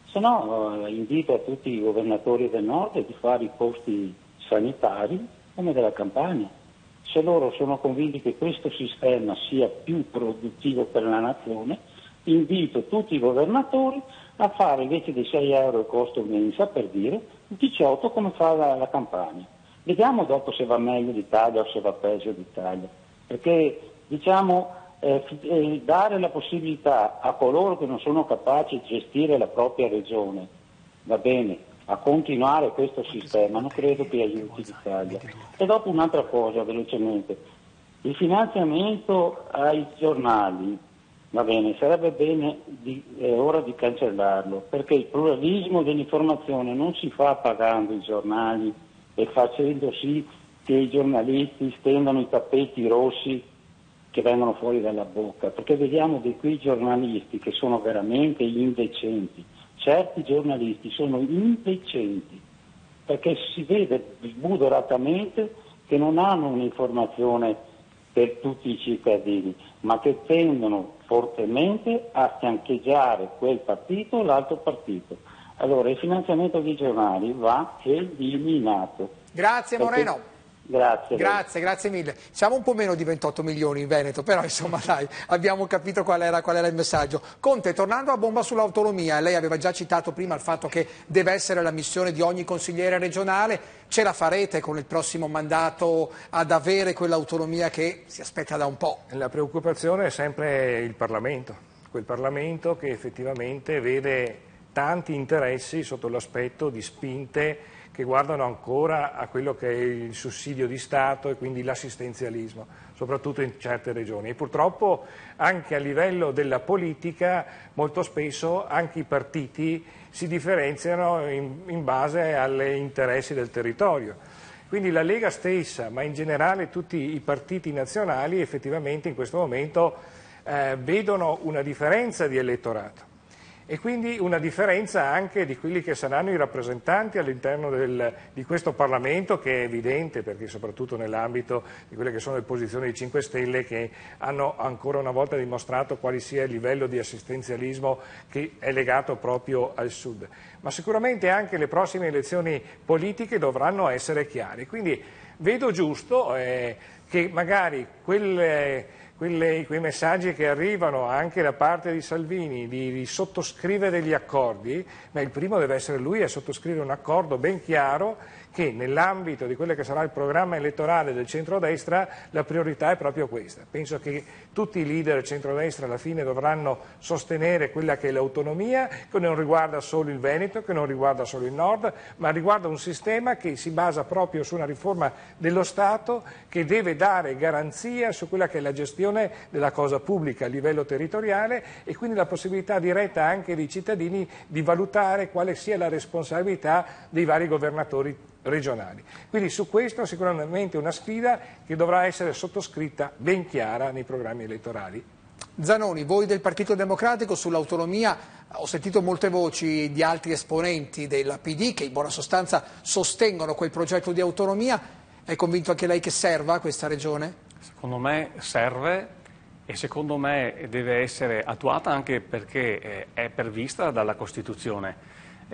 Se no eh, invito a tutti i governatori del nord di fare i posti sanitari come della Campania. Se loro sono convinti che questo sistema sia più produttivo per la nazione, invito tutti i governatori a fare invece dei sei euro il costo mensa, per dire, diciotto come fa la, la Campania. Vediamo dopo se va meglio l'Italia o se va peggio l'Italia, perché diciamo eh, eh, dare la possibilità a coloro che non sono capaci di gestire la propria regione, va bene, a continuare questo sistema, non credo che aiuti l'Italia. E dopo un'altra cosa, velocemente, il finanziamento ai giornali, va bene, sarebbe bene di, è ora di cancellarlo, perché il pluralismo dell'informazione non si fa pagando i giornali e facendo sì che i giornalisti stendano i tappeti rossi che vengono fuori dalla bocca, perché vediamo di quei giornalisti che sono veramente indecenti. Certi giornalisti sono indecenti perché si vede spudoratamente che non hanno un'informazione per tutti i cittadini, ma che tendono fortemente a fiancheggiare quel partito o l'altro partito. Allora il finanziamento dei giornali va eliminato. Grazie perché... Moreno. Grazie. Grazie, grazie mille. Siamo un po' meno di ventotto milioni in Veneto, però insomma dai, abbiamo capito qual era, qual era il messaggio. Conte, tornando a bomba sull'autonomia, lei aveva già citato prima il fatto che deve essere la missione di ogni consigliere regionale, ce la farete con il prossimo mandato ad avere quell'autonomia che si aspetta da un po'? La preoccupazione è sempre il Parlamento, quel Parlamento che effettivamente vede tanti interessi sotto l'aspetto di spinte che guardano ancora a quello che è il sussidio di Stato e quindi l'assistenzialismo, soprattutto in certe regioni. E purtroppo anche a livello della politica molto spesso anche i partiti si differenziano in, in base agli interessi del territorio. Quindi la Lega stessa, ma in generale tutti i partiti nazionali effettivamente in questo momento eh, vedono una differenza di elettorato. E quindi una differenza anche di quelli che saranno i rappresentanti all'interno del, di questo Parlamento, che è evidente perché soprattutto nell'ambito di quelle che sono le posizioni dei cinque Stelle che hanno ancora una volta dimostrato quale sia il livello di assistenzialismo che è legato proprio al Sud. Ma sicuramente anche le prossime elezioni politiche dovranno essere chiare. Quindi vedo giusto eh, che magari quelle... Quelle, quei messaggi che arrivano anche da parte di Salvini di, di sottoscrivere degli accordi, ma il primo deve essere lui a sottoscrivere un accordo ben chiaro che nell'ambito di quello che sarà il programma elettorale del centrodestra la priorità è proprio questa. Penso che tutti i leader del centrodestra alla fine dovranno sostenere quella che è l'autonomia, che non riguarda solo il Veneto, che non riguarda solo il Nord, ma riguarda un sistema che si basa proprio su una riforma dello Stato che deve dare garanzia su quella che è la gestione della cosa pubblica a livello territoriale e quindi la possibilità diretta anche dei cittadini di valutare quale sia la responsabilità dei vari governatori regionali. Quindi su questo sicuramente una sfida che dovrà essere sottoscritta ben chiara nei programmi elettorali. Zanoni, voi del Partito Democratico sull'autonomia, ho sentito molte voci di altri esponenti della P D che in buona sostanza sostengono quel progetto di autonomia, è convinto anche lei che serva questa regione? Secondo me serve e secondo me deve essere attuata anche perché è prevista dalla Costituzione.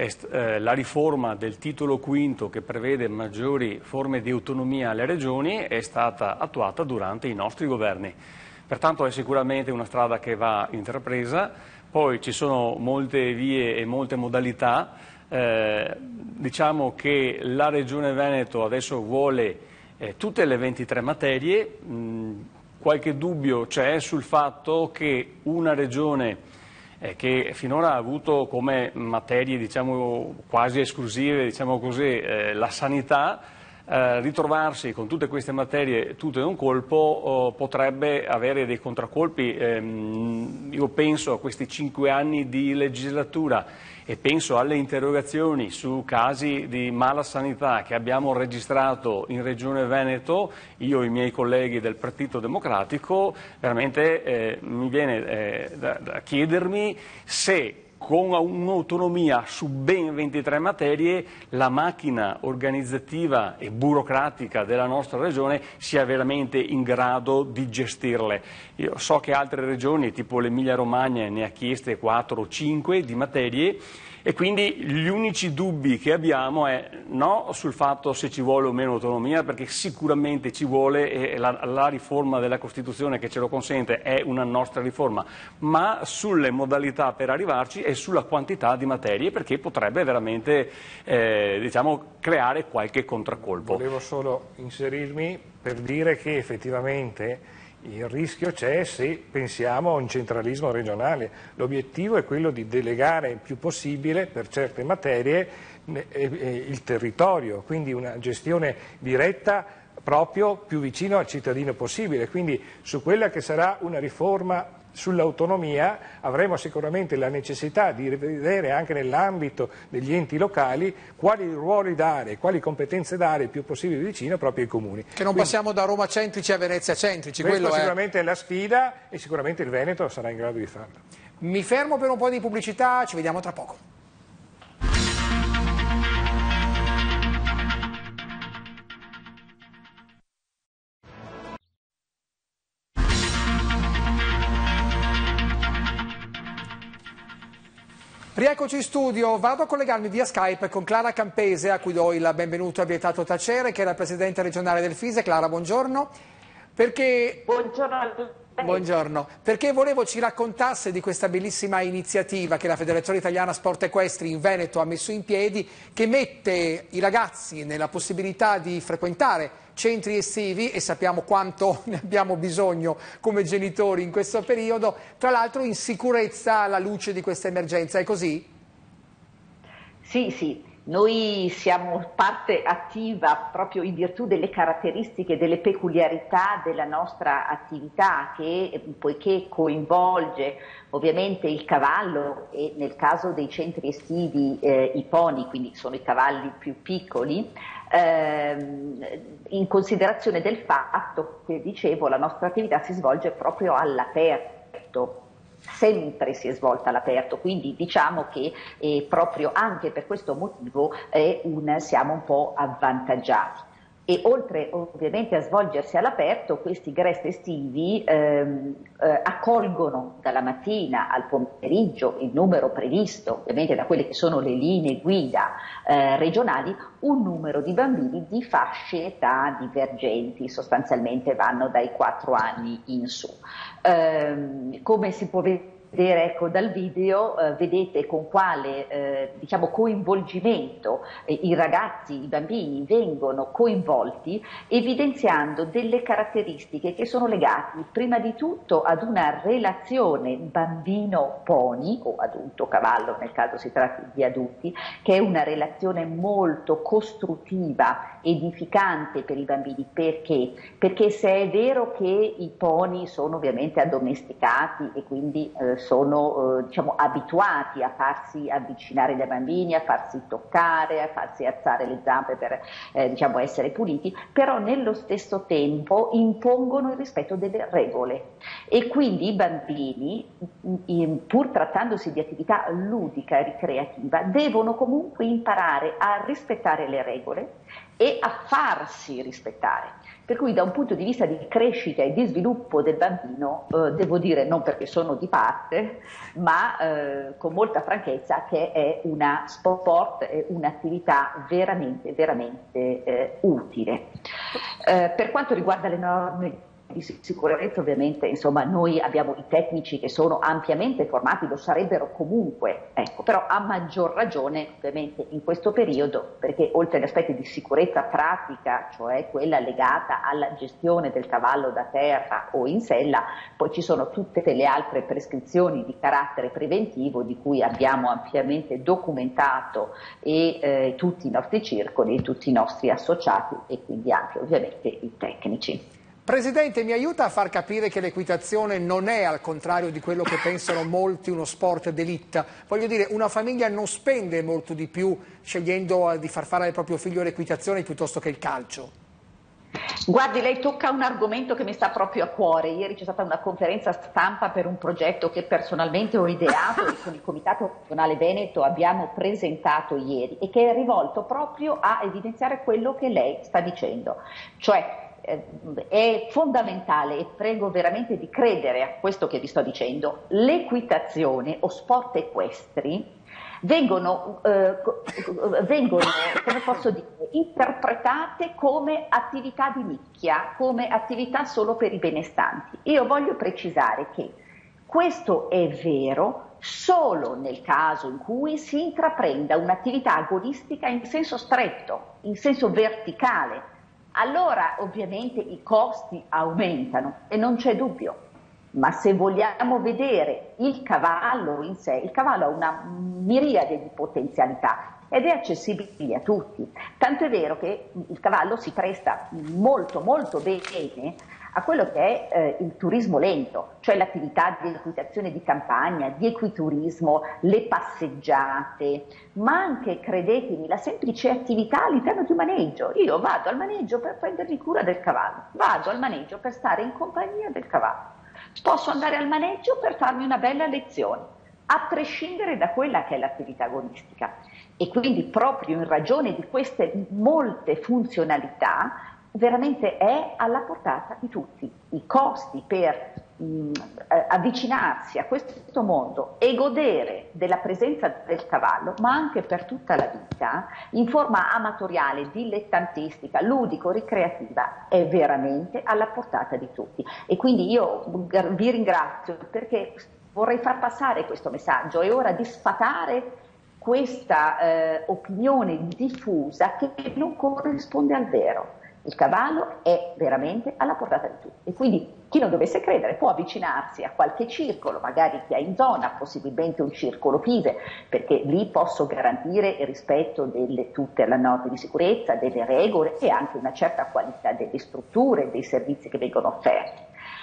La riforma del titolo quinto che prevede maggiori forme di autonomia alle regioni è stata attuata durante i nostri governi. Pertanto è sicuramente una strada che va intrapresa, poi ci sono molte vie e molte modalità. Eh, diciamo che la Regione Veneto adesso vuole eh, tutte le ventitré materie, mh, qualche dubbio c'è sul fatto che una regione eh, che finora ha avuto come materie diciamo, quasi esclusive diciamo così, eh, la sanità, eh, ritrovarsi con tutte queste materie tutte in un colpo oh, potrebbe avere dei contraccolpi. Eh, io penso a questi cinque anni di legislatura e penso alle interrogazioni su casi di mala sanità che abbiamo registrato in Regione Veneto, io e i miei colleghi del Partito Democratico, veramente eh, mi viene eh, da, da chiedermi se con un'autonomia su ben ventitré materie la macchina organizzativa e burocratica della nostra regione sia veramente in grado di gestirle. Io so che altre regioni, tipo l'Emilia Romagna, ne ha chieste quattro o cinque di materie E quindi gli unici dubbi che abbiamo è no sul fatto se ci vuole o meno autonomia, perché sicuramente ci vuole e la, la riforma della Costituzione che ce lo consente è una nostra riforma, ma sulle modalità per arrivarci e sulla quantità di materie, perché potrebbe veramente eh, diciamo, creare qualche contraccolpo. Volevo solo inserirmi per dire che effettivamente il rischio c'è se pensiamo a un centralismo regionale. L'obiettivo è quello di delegare il più possibile per certe materie il territorio, quindi una gestione diretta proprio più vicino al cittadino possibile. Quindi su quella che sarà una riforma sull'autonomia avremo sicuramente la necessità di rivedere anche nell'ambito degli enti locali quali ruoli dare, quali competenze dare il più possibile vicino proprio ai comuni. Che non Quindi, passiamo da Roma centrici a Venezia centrici. Questo quello sicuramente è... è la sfida e sicuramente il Veneto sarà in grado di farlo. Mi fermo per un po' di pubblicità, ci vediamo tra poco. Rieccoci in studio, vado a collegarmi via Skype con Clara Campese, a cui do il benvenuto a Vietato Tacere, che è la Presidente regionale del FISE. Clara, buongiorno. Perché... Buongiorno a tutti. Buongiorno, perché volevo ci raccontasse di questa bellissima iniziativa che la Federazione Italiana Sport Equestri in Veneto ha messo in piedi, che mette i ragazzi nella possibilità di frequentare centri estivi, e sappiamo quanto ne abbiamo bisogno come genitori in questo periodo, tra l'altro in sicurezza alla luce di questa emergenza. È così? Sì, sì. Noi siamo parte attiva proprio in virtù delle caratteristiche, delle peculiarità della nostra attività, che poiché coinvolge ovviamente il cavallo e nel caso dei centri estivi eh, i pony, quindi sono i cavalli più piccoli, ehm, in considerazione del fatto che, dicevo, la nostra attività si svolge proprio all'aperto. Sempre si è svolta all'aperto, quindi diciamo che eh, proprio anche per questo motivo eh, un, siamo un po' avvantaggiati. E oltre ovviamente a svolgersi all'aperto, questi Grest estivi ehm, eh, accolgono dalla mattina al pomeriggio il numero previsto, ovviamente da quelle che sono le linee guida eh, regionali, un numero di bambini di fasce età divergenti, sostanzialmente vanno dai quattro anni in su. Eh, come si può vedere, ecco, dal video eh, vedete con quale eh, diciamo, coinvolgimento eh, i ragazzi, i bambini vengono coinvolti, evidenziando delle caratteristiche che sono legate prima di tutto ad una relazione bambino-pony o adulto-cavallo nel caso si tratti di adulti, che è una relazione molto costruttiva, edificante per i bambini. Perché? Perché se è vero che i pony sono ovviamente addomesticati e quindi eh, sono eh, diciamo, abituati a farsi avvicinare dai bambini, a farsi toccare, a farsi alzare le zampe per eh, diciamo, essere puliti, però nello stesso tempo impongono il rispetto delle regole, e quindi i bambini, in, pur trattandosi di attività ludica e ricreativa, devono comunque imparare a rispettare le regole e a farsi rispettare. Per cui da un punto di vista di crescita e di sviluppo del bambino, eh, devo dire, non perché sono di parte, ma eh, con molta franchezza, che è una sport, è un'attività veramente, veramente eh, utile. Eh, per quanto riguarda le norme di sicurezza, ovviamente, insomma, noi abbiamo i tecnici che sono ampiamente formati, lo sarebbero comunque, ecco, però a maggior ragione ovviamente in questo periodo, perché oltre agli aspetti di sicurezza pratica, cioè quella legata alla gestione del cavallo da terra o in sella, poi ci sono tutte le altre prescrizioni di carattere preventivo di cui abbiamo ampiamente documentato e eh, tutti i nostri circoli, tutti i nostri associati e quindi anche ovviamente i tecnici. Presidente, mi aiuta a far capire che l'equitazione non è, al contrario di quello che pensano molti, uno sport d'élite. Voglio dire, una famiglia non spende molto di più scegliendo di far fare al proprio figlio l'equitazione piuttosto che il calcio. Guardi, lei tocca un argomento che mi sta proprio a cuore. Ieri c'è stata una conferenza stampa per un progetto che personalmente ho ideato e con il Comitato Regionale Veneto abbiamo presentato ieri, e che è rivolto proprio a evidenziare quello che lei sta dicendo, cioè è fondamentale, e prego veramente di credere a questo che vi sto dicendo, l'equitazione o sport equestri vengono, eh, vengono come posso dire, interpretate come attività di nicchia, come attività solo per i benestanti. Io voglio precisare che questo è vero solo nel caso in cui si intraprenda un'attività agonistica in senso stretto, in senso verticale. Allora ovviamente i costi aumentano e non c'è dubbio. Ma se vogliamo vedere il cavallo in sé, il cavallo ha una miriade di potenzialità ed è accessibile a tutti. Tanto è vero che il cavallo si presta molto molto bene a quello che è eh, il turismo lento, cioè l'attività di equitazione di campagna, di equiturismo, le passeggiate, ma anche, credetemi, la semplice attività all'interno di un maneggio. Io vado al maneggio per prendermi cura del cavallo, vado al maneggio per stare in compagnia del cavallo. Posso andare al maneggio per farmi una bella lezione, a prescindere da quella che è l'attività agonistica. E quindi proprio in ragione di queste molte funzionalità, veramente è alla portata di tutti. I costi per mh, avvicinarsi a questo mondo e godere della presenza del cavallo, ma anche per tutta la vita, in forma amatoriale, dilettantistica, ludico-ricreativa, è veramente alla portata di tutti. E quindi io vi ringrazio perché vorrei far passare questo messaggio. È ora di sfatare questa eh, opinione diffusa che non corrisponde al vero. Il cavallo è veramente alla portata di tutti e quindi chi non dovesse credere può avvicinarsi a qualche circolo, magari che ha in zona, possibilmente un circolo FISE, perché lì posso garantire il rispetto delle tutte le norme di sicurezza, delle regole e anche una certa qualità delle strutture, dei servizi che vengono offerti.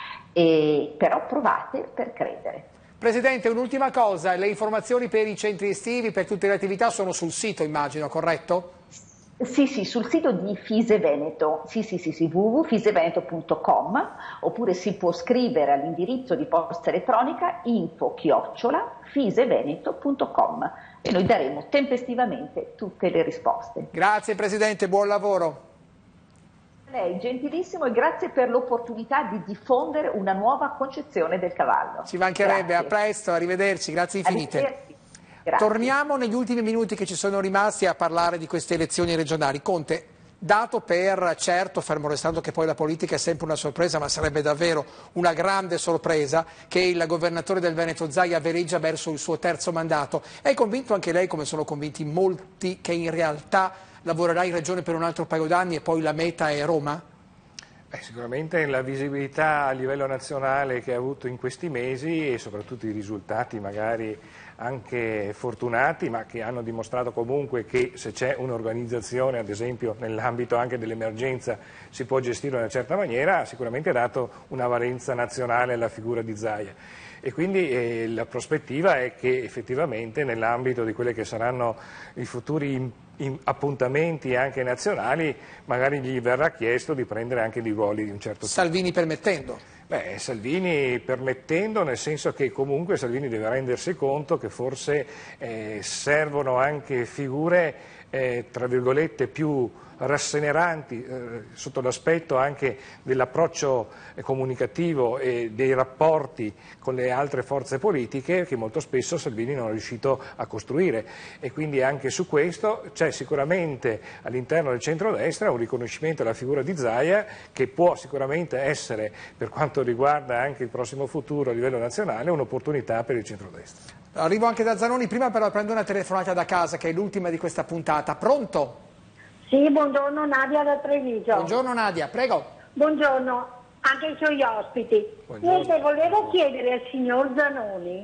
E, però provate per credere. Presidente, un'ultima cosa, le informazioni per i centri estivi, per tutte le attività sono sul sito, immagino, corretto? Sì, sì, sul sito di Fise Veneto, sì, sì, sì, sì, w w w punto fiseveneto punto com, oppure si può scrivere all'indirizzo di posta elettronica info chiocciola fiseveneto punto com e noi daremo tempestivamente tutte le risposte. Grazie Presidente, buon lavoro. Lei, gentilissimo, e grazie per l'opportunità di diffondere una nuova concezione del cavallo. Ci mancherebbe, grazie. A presto, arrivederci, grazie infinite. Arrivederci. Grazie. Torniamo negli ultimi minuti che ci sono rimasti a parlare di queste elezioni regionali. Conte, dato per certo, fermo restando che poi la politica è sempre una sorpresa, ma sarebbe davvero una grande sorpresa che il governatore del Veneto Zaia veleggia verso il suo terzo mandato, è convinto anche lei, come sono convinti molti, che in realtà lavorerà in regione per un altro paio d'anni e poi la meta è Roma? Beh, sicuramente la visibilità a livello nazionale che ha avuto in questi mesi e soprattutto i risultati magari anche fortunati, ma che hanno dimostrato comunque che se c'è un'organizzazione, ad esempio nell'ambito anche dell'emergenza, si può gestire in una certa maniera, ha sicuramente dato una valenza nazionale alla figura di Zaia. E quindi eh, la prospettiva è che effettivamente nell'ambito di quelli che saranno i futuri in, in appuntamenti anche nazionali, magari gli verrà chiesto di prendere anche dei ruoli di un certo tipo. Salvini permettendo? Beh, Salvini permettendo, nel senso che comunque Salvini deve rendersi conto che forse eh, servono anche figure eh, tra virgolette più rasseneranti eh, sotto l'aspetto anche dell'approccio eh, comunicativo e dei rapporti con le altre forze politiche che molto spesso Salvini non è riuscito a costruire, e quindi anche su questo c'è sicuramente all'interno del centrodestra un riconoscimento alla figura di Zaia che può sicuramente essere, per quanto riguarda anche il prossimo futuro a livello nazionale, un'opportunità per il centrodestra. Arrivo anche da Zanoni, prima però prendo una telefonata da casa che è l'ultima di questa puntata. Pronto? Sì, buongiorno, Nadia da Treviso. Buongiorno Nadia, prego. Buongiorno, anche ai suoi ospiti. Niente, volevo chiedere al signor Zanoni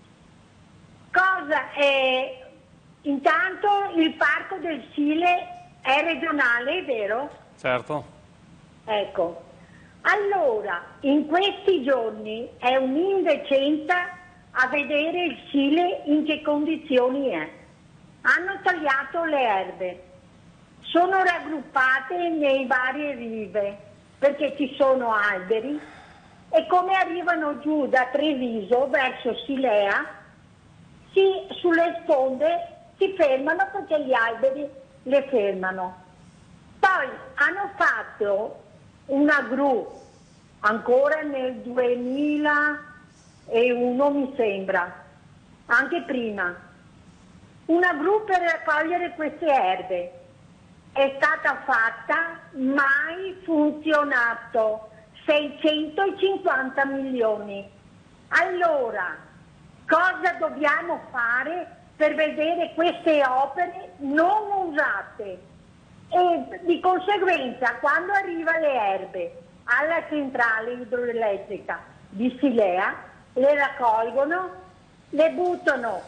cosa è, intanto il parco del Sile è regionale, è vero? Certo. Ecco, allora in questi giorni è un'indecenza a vedere il Sile in che condizioni è. Hanno tagliato le erbe. Sono raggruppate nei varie rive perché ci sono alberi e come arrivano giù da Treviso verso Silea, si, sulle sponde si fermano perché gli alberi le fermano. Poi hanno fatto una gru ancora nel duemilauno mi sembra, anche prima. una gru per raccogliere queste erbe. È stata fatta, mai funzionato, seicentocinquanta milioni. Allora, cosa dobbiamo fare per vedere queste opere non usate? E di conseguenza, quando arriva le erbe alla centrale idroelettrica di Silea, le raccolgono, le buttano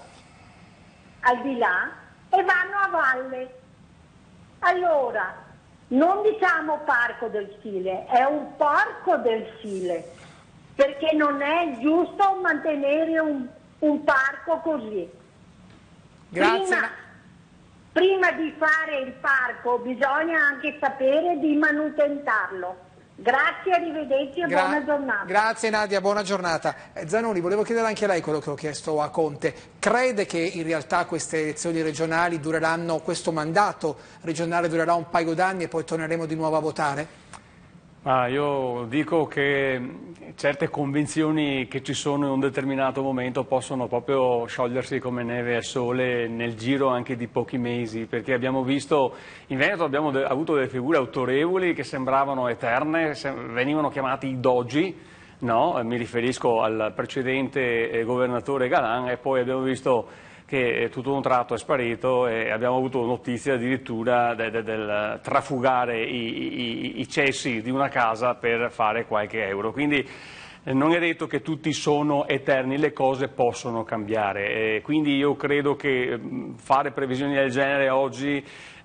al di là e vanno a valle. Allora, non diciamo parco del Sile, è un parco del Sile, perché non è giusto mantenere un, un parco così. Grazie. Prima, prima di fare il parco bisogna anche sapere di manutentarlo. Grazie, arrivederci e Gra- buona giornata. Grazie Nadia, buona giornata. Eh, Zanoni, volevo chiedere anche a lei quello che ho chiesto a Conte. Crede che in realtà queste elezioni regionali dureranno, questo mandato regionale durerà un paio d'anni e poi torneremo di nuovo a votare? Ah, io dico che certe convinzioni che ci sono in un determinato momento possono proprio sciogliersi come neve al sole nel giro anche di pochi mesi, perché abbiamo visto, in Veneto abbiamo de- avuto delle figure autorevoli che sembravano eterne, sem- venivano chiamati i dogi, no? Mi riferisco al precedente eh, governatore Galan, e poi abbiamo visto che tutto un tratto è sparito e abbiamo avuto notizia addirittura de, de, del trafugare i, i, i cessi di una casa per fare qualche euro. Quindi eh, non è detto che tutti sono eterni, le cose possono cambiare. E quindi io credo che mh, fare previsioni del genere oggi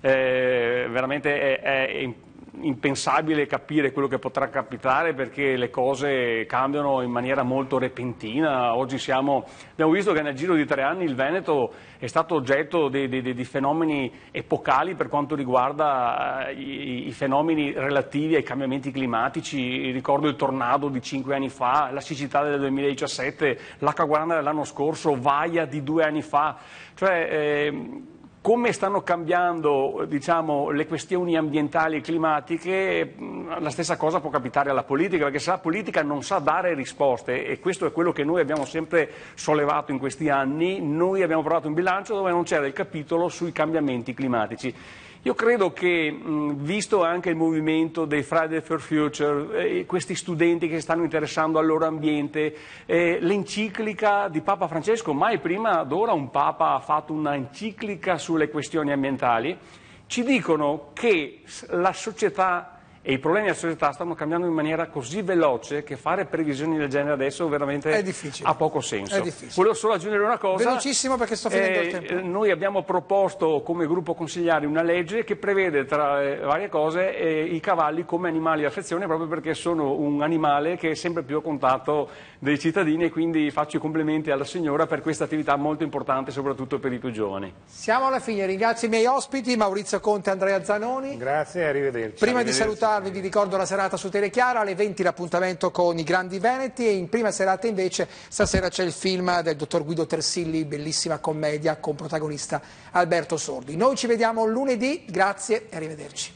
eh, veramente è, è impensabile capire quello che potrà capitare, perché le cose cambiano in maniera molto repentina. Oggi siamo, abbiamo visto che nel giro di tre anni il Veneto è stato oggetto di, di, di fenomeni epocali per quanto riguarda i, i fenomeni relativi ai cambiamenti climatici. Ricordo il tornado di cinque anni fa, la siccità del duemiladiciassette, l'acqua dell'anno scorso, Vaia di due anni fa. Cioè, eh, come stanno cambiando, diciamo, le questioni ambientali e climatiche, la stessa cosa può capitare alla politica, perché se la politica non sa dare risposte, e questo è quello che noi abbiamo sempre sollevato in questi anni, noi abbiamo provato un bilancio dove non c'era il capitolo sui cambiamenti climatici. Io credo che, mh, visto anche il movimento dei Friday for Future, eh, questi studenti che si stanno interessando al loro ambiente, eh, l'enciclica di Papa Francesco, mai prima d'ora un Papa ha fatto una enciclica sulle questioni ambientali, ci dicono che la società e i problemi della società stanno cambiando in maniera così veloce che fare previsioni del genere adesso veramente è difficile. ha poco senso. È difficile. Volevo solo aggiungere una cosa. Velocissimo, perché sto finendo eh, il tempo. Noi abbiamo proposto come gruppo consigliare una legge che prevede, tra le varie cose, eh, i cavalli come animali di affezione, proprio perché sono un animale che è sempre più a contatto dei cittadini, e quindi faccio i complimenti alla signora per questa attività molto importante, soprattutto per i più giovani. Siamo alla fine, ringrazio i miei ospiti, Maurizio Conte e Andrea Zanoni. Grazie e arrivederci. Prima arrivederci. di salutarvi vi ricordo la serata su Telechiara, alle venti l'appuntamento con i grandi veneti, e in prima serata invece stasera c'è il film del dottor Guido Tersilli, bellissima commedia con protagonista Alberto Sordi. Noi ci vediamo lunedì, grazie e arrivederci.